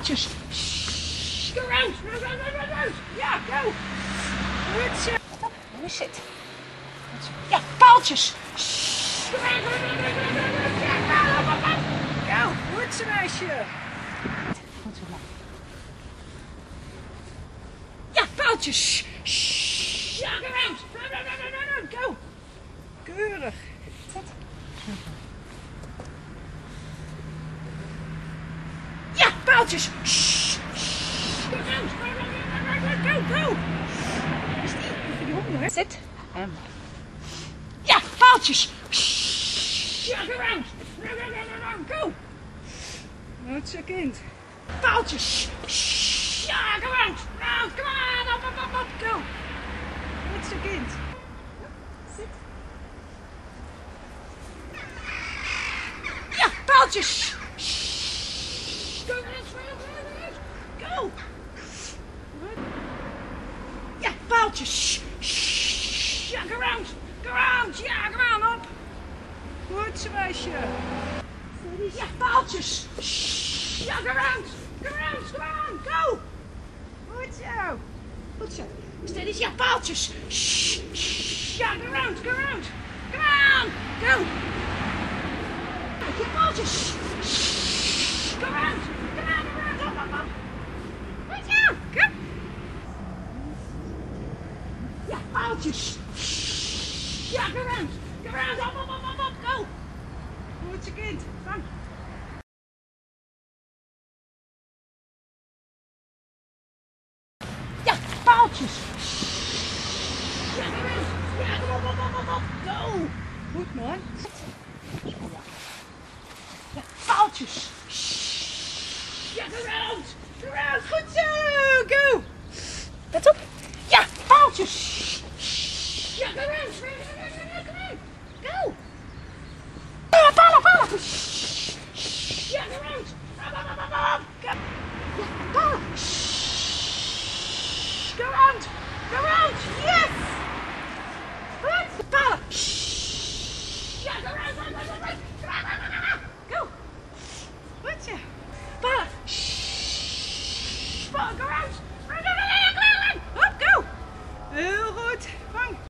paaltjes. Go round. Round. Ja, go. Goed zo. Stop. Nu zit. Ja, paaltjes. Go round. Go. Goed zo, meisje. Goed zo, man. Ja, paaltjes. Ja, go round. Go. Keurig. Ja, paaltjes. Go round. Go. Is die? Even die honden, hè? Zit. Ja, paaltjes. Ja, go round. Go. Goed zo, kind. Paaltjes. Ja, go round. Come on. Up. Go. Goed zo, kind. Zit. Ja, paaltjes. Go. Go. Ja, paaltjes. Ja, go round. Ja, come on, op. Goed zo, meisje. Ja, paaltjes. Ja, go round. Come on, go. Goed zo. Steady, ja, paaltjes. Ja, go round. Come on, go. Ja, paaltjes. Go round. Op. Goed zo, kom. Ja, paaltjes. Ja, go round. Op, go. Goed zo, kind. Vang. Ja, paaltjes. Ja, go round. Ja, op. Go. Goed, man. Ja, paaltjes. Ja, go round. Goed zo. Go. Let op. Ja, paaltjes. Ja, go round. Go. Palen. Ja, go round. Go. Ja, palen. Go round. Yes.